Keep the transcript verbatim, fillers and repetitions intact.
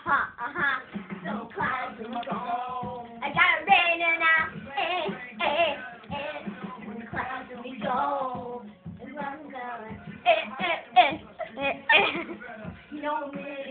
uh-huh, uh-huh. So clouds in the go. I got it raining now. Eh, eh, eh. When the clouds in me go. Is where I'm going. Eh, eh, eh, eh, eh. You know me.